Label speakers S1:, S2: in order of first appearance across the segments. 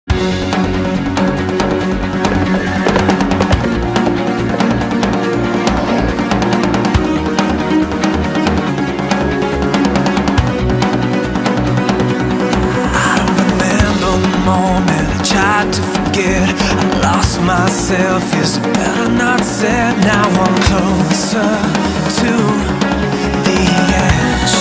S1: I lost myself, is it better not said? Now I'm closer to the edge.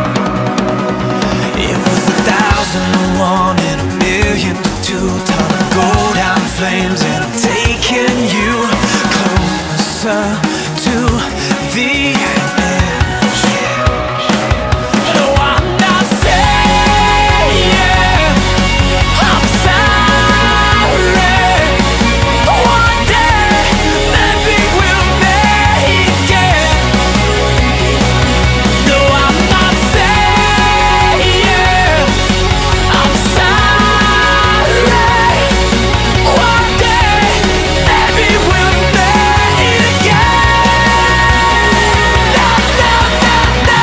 S1: It was 1,001 and 1,000,002. Time to go down in flames, and I'm taking you closer to the edge. No, I'm not saying I'm sorry. One day, maybe we'll make it. No, I'm not saying I'm sorry. One day, maybe we'll make it again. No, no, no, no.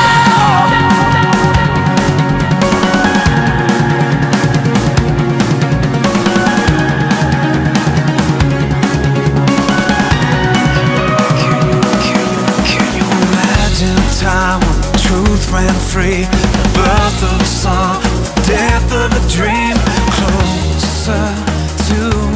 S1: Can you imagine a time when the truth ran free? The birth of a song, the death of a dream. Closer to